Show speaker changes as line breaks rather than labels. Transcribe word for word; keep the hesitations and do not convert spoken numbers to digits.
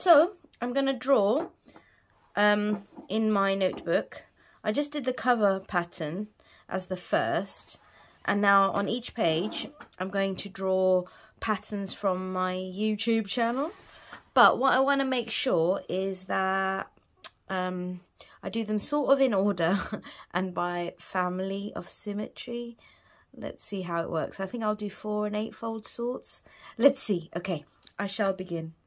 So I'm going to draw um, in my notebook. I just did the cover pattern as the first, and now on each page I'm going to draw patterns from my YouTube channel. But what I want to make sure is that um, I do them sort of in order and by family of symmetry. Let's see how it works. I think I'll do four and eight fold sorts. Let's see. Okay, I shall begin.